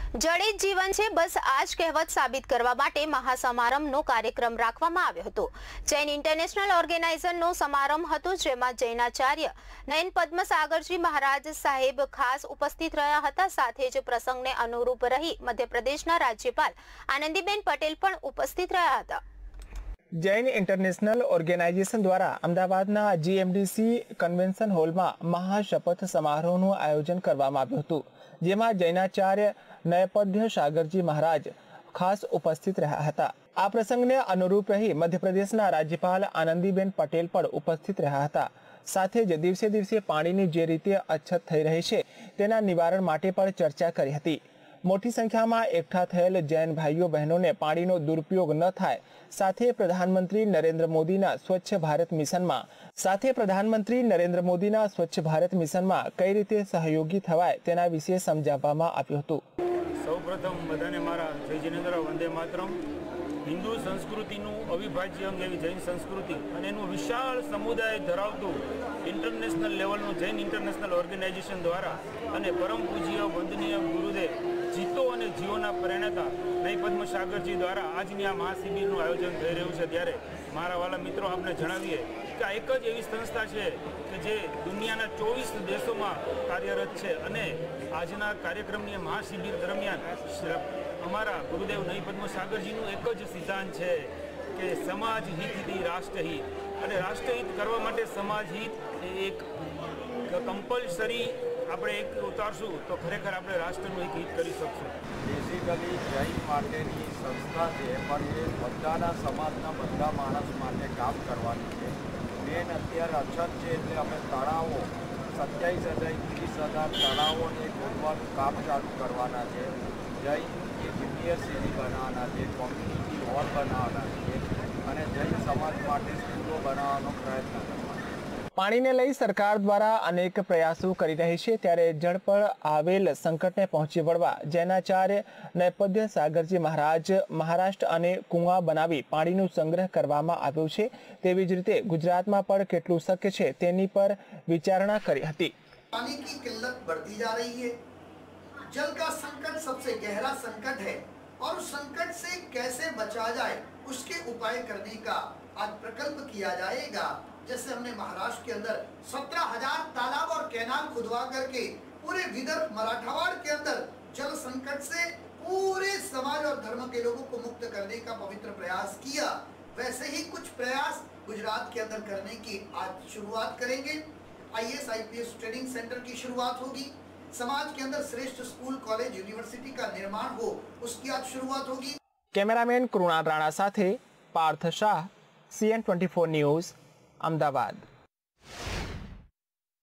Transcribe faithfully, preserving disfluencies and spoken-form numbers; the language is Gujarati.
જળ જીવન છે, બસ આ જ કહેવત સાબિત કરવા માટે મહાસમારંભનો કાર્યક્રમ રાખવામાં આવ્યો હતો। જૈન ઇન્ટરનેશનલ ઓર્ગેનાઇઝરનો સમારંભ હતો, જેમાં જૈનાચાર્ય નયન પદ્મ સાગરજી મહારાજ સાહેબ ખાસ ઉપસ્થિત રહ્યા હતા। સાથે જ પ્રસંગને અનુરૂપ રહી મધ્યપ્રદેશના રાજ્યપાલ આનંદીબેન પટેલ પણ ઉપસ્થિત રહ્યા હતા। જૈન ઇન્ટરનેશનલ ઓર્ગેનાઇઝેશન દ્વારા અમદાવાદના જીએમડીસી કન્વેન્શન હોલમાં મહાશપથ સમારોહનું આયોજન કરવામાં આવ્યું હતું, જેમાં જૈનાચાર્ય નયપદ્ય સાગરજી મહારાજ ખાસ ઉપસ્થિત રહ્યા હતા। આ પ્રસંગને અનુરૂપ રહી મધ્યપ્રદેશના રાજ્યપાલ આનંદીબેન પટેલ પણ ઉપસ્થિત રહ્યા હતા। સાથે જ દિવસે દિવસે પાણીની જે રીતે અછત થઈ રહી છે તેના નિવારણ માટે પણ ચર્ચા કરી હતી। મોટી સંખ્યામાં એકઠા થયેલ જૈન ભાઈઓ બહેનોને પાણીનો દુરુપયોગ ન થાય, સાથે પ્રધાનમંત્રી નરેન્દ્ર મોદીના સ્વચ્છ ભારત મિશનમાં સાથે પ્રધાનમંત્રી નરેન્દ્ર મોદીના સ્વચ્છ ભારત મિશનમાં કઈ રીતે સહયોગી થવાય તેના વિશે સમજાવવામાં આવ્યું હતું। સૌપ્રથમ બધાને મારા જય જિનેન્દ્ર વંદે માતરમ। હિન્દુ સંસ્કૃતિનું અવિભાજ્ય અંગ એવી જૈન સંસ્કૃતિ અને એનું વિશાળ સમુદાય ધરાવતું ઇન્ટરનેશનલ લેવલનું જૈન ઇન્ટરનેશનલ ઓર્ગેનાઇઝેશન દ્વારા અને પરમ પૂજ્ય વંદનીય ગુરુદેવ જીતો અને જીવોના પ્રેરણાતા નયન પદ્મ સાગરજી દ્વારા આજની આ મહાશિબિરનું આયોજન થઈ રહ્યું છે। ત્યારે મારા વાલા મિત્રો, આપને જણાવીએ કે આ એક જ એવી સંસ્થા છે કે જે દુનિયાના ચોવીસ દેશોમાં કાર્યરત છે અને આજના કાર્યક્રમની મહાશિબિર દરમિયાન અમારા ગુરુદેવ નયન પદ્મ સાગરજીનું એક જ સિદ્ધાંત છે કે સમાજ હિતથી રાષ્ટ્રહિત, અને રાષ્ટ્રહિત કરવા માટે સમાજ હિત એ એક કમ્પલસરી આપણે એક ઉતારશું તો ખરેખર આપણે રાષ્ટ્રનું એક હિત કરી શકશું। બેઝિકલી જૈન માટેની સંસ્થા છે, પણ એ બધાના સમાજના બધા માણસ માટે કામ કરવાની છે। મેન અત્યારે અછત છે એટલે અમે તળાવો સત્યાવીસ હજાર ત્રીસ હજાર તળાવોને ખોદવાનું કામ ચાલુ કરવાના છે। જૈન યુનિવર્સિટી બનાવવાના છે, કોમ્યુનિટી હોલ બનાવવાના છે અને જૈન સમાજ માટે સ્કૂલો બનાવવાનો પ્રયત્ન કરવાનો। પાણીને લઈ સરકાર દ્વારા અનેક પ્રયાસો કરી રહી છે, ત્યારે જળ પર આવેલ સંકટને પહોંચી વળવા જૈનાચાર્ય નયપદ્ય સાગરજી મહારાજ મહારાષ્ટ્ર અને કુવા બનાવી પાણીનો સંગ્રહ કરવામાં આવ્યો છે। તેવી જ રીતે ગુજરાતમાં પણ કેટલું શક્ય છે તેની પર વિચારણા કરી હતી। पानी की किल्लत बढ़ती जा रही है। जल का संकट सबसे गहरा संकट है और उस संकट से कैसे बचा जाए उसके उपाय करने का आज प्रकल्प किया जाएगा। जैसे हमने महाराष्ट्र के अंदर सत्रह हजार तालाब और कैनाल खुदवा करके पूरे विदर्भ मराठवाड़ के अंदर जल संकट से पूरे समाज और धर्म के लोगों को मुक्त करने का पवित्र प्रयास किया, वैसे ही कुछ प्रयास गुजरात के अंदर करने की आज शुरुआत करेंगे। आईएएस आईपीएस ट्रेनिंग सेंटर की शुरुआत होगी। समाज के अंदर श्रेष्ठ स्कूल कॉलेज यूनिवर्सिटी का निर्माण हो, उसकी आज शुरुआत होगी। कैमरामैन कृणाल राणा साथे Parth Shah, CN twenty four news, Ahmedabad.